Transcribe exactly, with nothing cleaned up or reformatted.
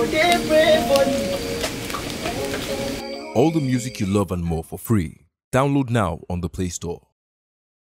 they pray for you. All the music you love and more for free. Download now on the Play Store.